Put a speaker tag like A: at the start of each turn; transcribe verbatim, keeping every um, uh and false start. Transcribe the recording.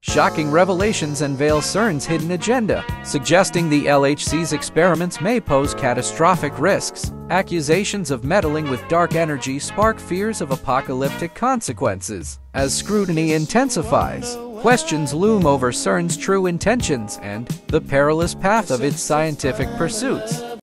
A: Shocking revelations unveil Cern's hidden agenda, suggesting the L H C's experiments may pose catastrophic risks. Accusations of meddling with dark energy spark fears of apocalyptic consequences. As scrutiny intensifies, questions loom over Cern's true intentions and the perilous path of its scientific pursuits.